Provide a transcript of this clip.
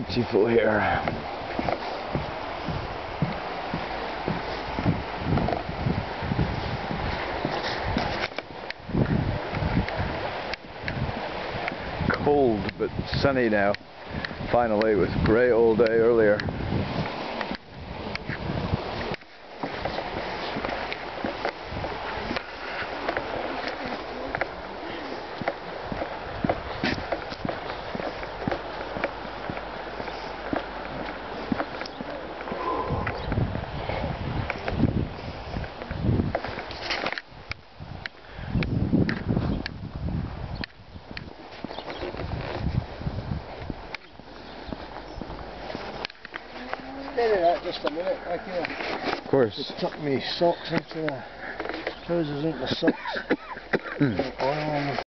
beautiful here. Cold but sunny now. Finally, it was grey all day earlier. Just a minute, Akiva. Of course. Just tuck me socks into the trousers into the socks. Oil on them.